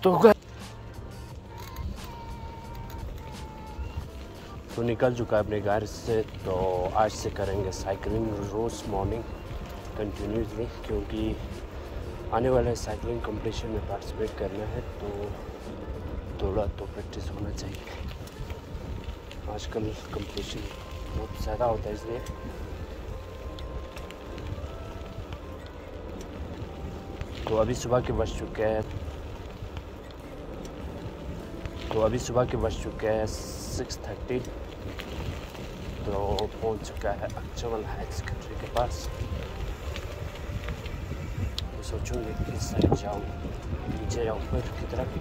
तो निकल चुका है अपने घर से। तो आज से करेंगे साइकिलिंग रोज़ मॉर्निंग कंटिन्यूसली, क्योंकि आने वाले साइकिलिंग कंपटीशन में पार्टिसिपेट करना है। तो थोड़ा तो प्रैक्टिस होना चाहिए। आजकल कंपटीशन बहुत ज़्यादा होता है, इसलिए तो अभी सुबह के बज चुके हैं 6:30। तो पहुंच चुका है अक्चुअल हायर सेकेंडरी के पास। तो सोचूंगी किस साइड जाऊँ, नीचे या ऊपर की तरफ।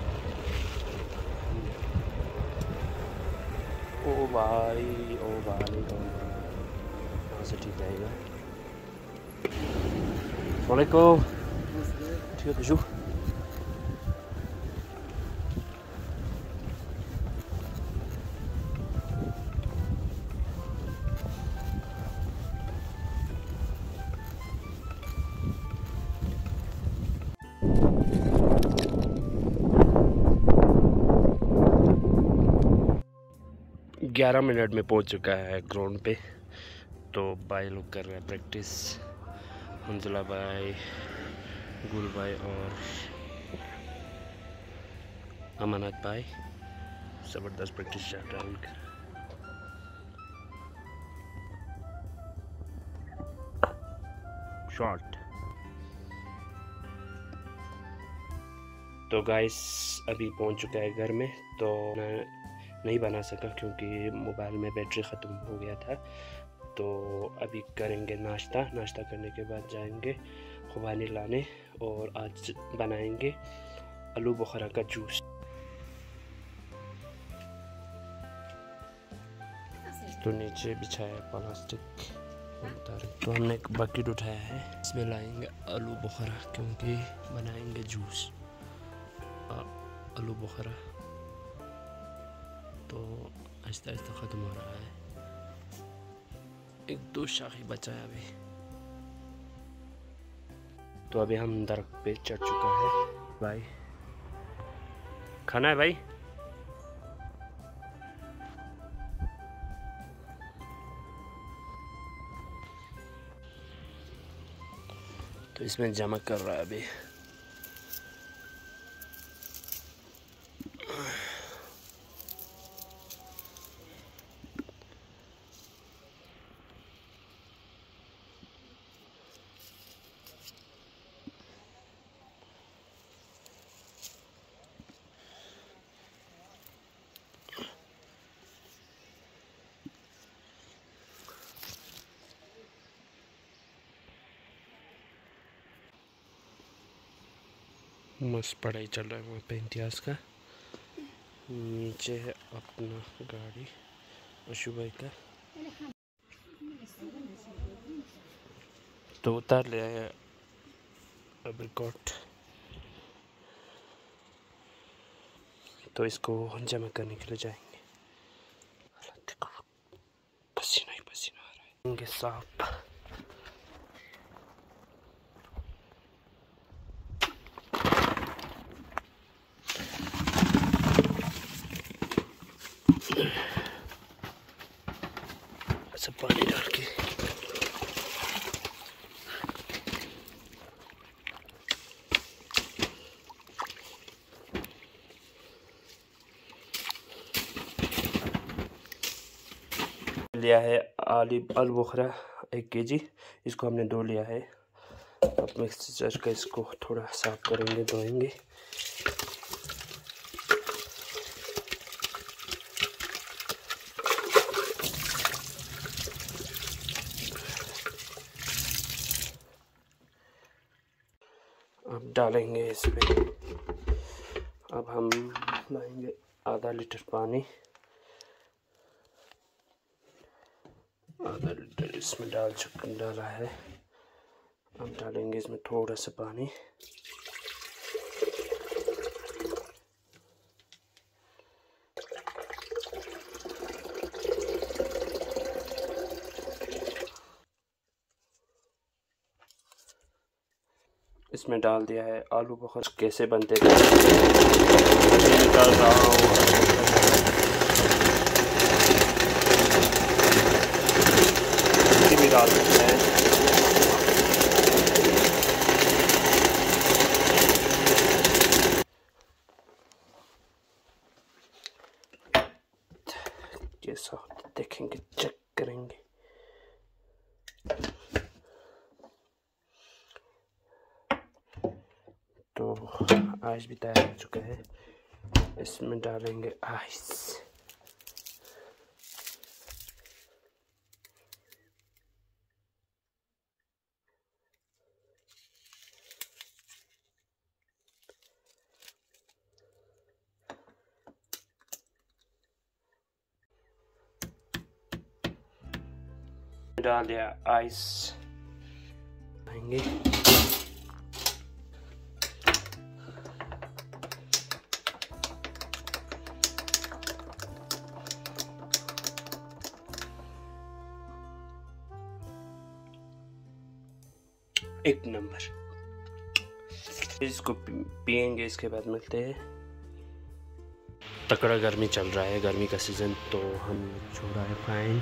ओ भाई यहाँ से ठीक रहेगा। वालेकुम, ठीक है खुशू। ग्यारह मिनट में पहुंच चुका है ग्राउंड पे। तो भाई लोग कर रहे हैं प्रैक्टिस। मंजुला भाई, गुल भाई और अमानत भाई, ज़बरदस्त प्रैक्टिस चल रहा है उनका। शॉट। तो गाइस अभी पहुंच चुका है घर में। तो मैं नहीं बना सका क्योंकि मोबाइल में बैटरी ख़त्म हो गया था। तो अभी करेंगे नाश्ता करने के बाद जाएंगे खुबानी लाने और आज बनाएंगे आलू बुखारा का जूस। तो नीचे बिछाया प्लास्टिक। तो हमने एक बकेट उठाया है, इसमें लाएंगे आलू बुखारा क्योंकि बनाएंगे जूस आलू बुखारा। तो आहिस्ता आहिस्ता ख़त्म हो रहा है। एक दो शाखी बचा है अभी। तो अभी हम दरख्त पे चढ़ चुका है। भाई खाना है भाई। तो इसमें जमा कर रहा है अभी। मस्त पढ़ाई चल रहा है वहाँ पे इम्तियाज़ का। नीचे है अपना गाड़ी अशु भाई का। तो उतार ले आया अब रिकॉर्ड। तो इसको जमा करने के लिए जाएंगे। पसीना ही पसीना आ रहा है। साफ सब पानी डाल के लिया है आलू बुखारा 1 kg। इसको हमने धो लिया है। अब मिक्सर का इसको थोड़ा साफ करेंगे, धोएंगे। अब डालेंगे इसमें। अब हम लाएंगे आधा लीटर पानी। आधा लीटर इसमें डाला है। अब डालेंगे इसमें थोड़ा सा पानी। इसमें डाल दिया है आलू बुखारा। कैसे बनते थे निकाल रहा हूँ। भी डाल सकते हैं। कैसा देखेंगे, चेक करेंगे। तो आइस भी तैयार हो चुका है। इसमें डालेंगे आइस। डाल दिया आइस आएंगे। एक नंबर। इसको पिएंगे, इसके बाद मिलते हैं। तकड़ा गर्मी चल रहा है, गर्मी का सीज़न, तो हम छोड़ा है फाइन।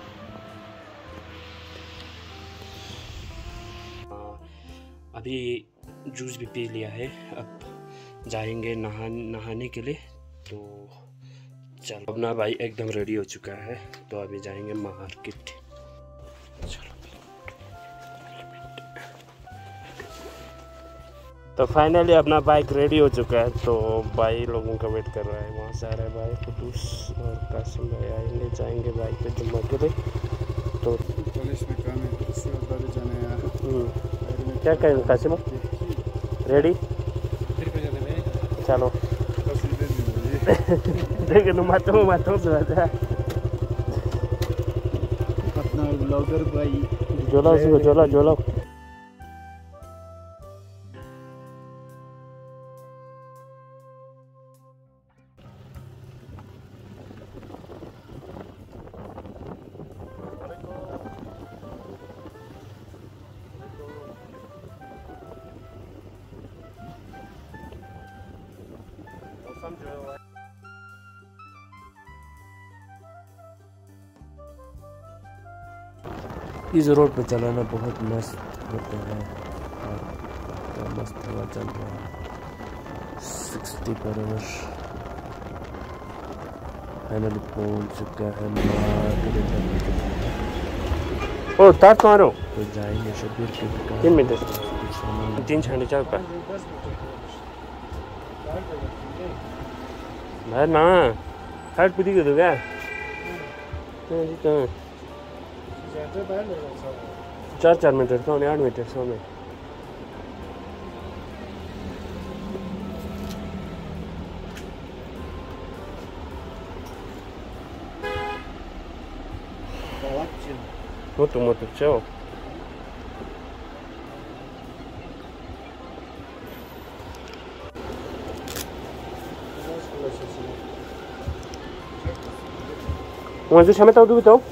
अभी जूस भी पी लिया है, अब जाएंगे नहाने के लिए। तो चलो, अपना भाई एकदम रेडी हो चुका है, तो अभी जाएंगे मार्केट। चलो, तो फाइनली अपना बाइक रेडी हो चुका है, तो भाई लोगों का वेट कर रहा है। वहाँ से आ रहा है भाई कुदूस और कासिम भाई आएंगे, जाएंगे बाइक पे जुम्मा के लिए। तो क्या करेंगे कासिम, रेडी? चलो देखे तो मातो से अपना ब्लॉगर भाई जोला इस रोड पे चलाना बहुत मस्त होता है और तो मस्त हवा चल रहा है 60 पर आवर। फाइनली पहुंच चुका है मार्केट। ओ तार मारो तो जाएंगे शब्बीर के दुकान। 3 मिनट 3 छाने चार का भाई ना हाट पुदी के दुगा तो 4 मीटर तो 8 मीटर सौ में moto ciao. Mas deixa eu meter o do botão.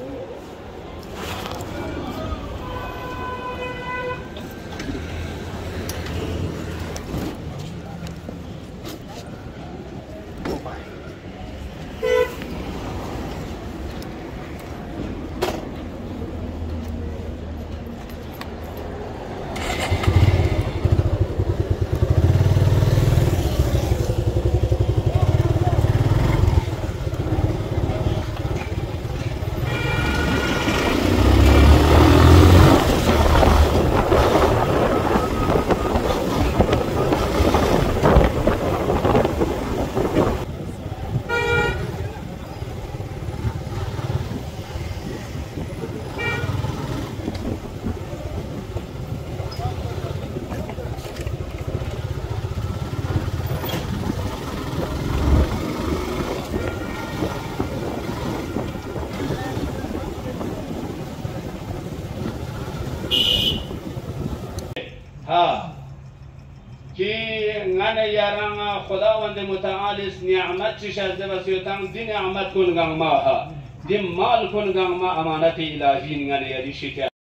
कि ngana yaranga खुदावंद मुतालिस नियामत चिशाज़ बसियतांग दिन नियामत कुन गंग मा हा दिन माल कुन गंग मा अमानत इलाही ngana यदि शिका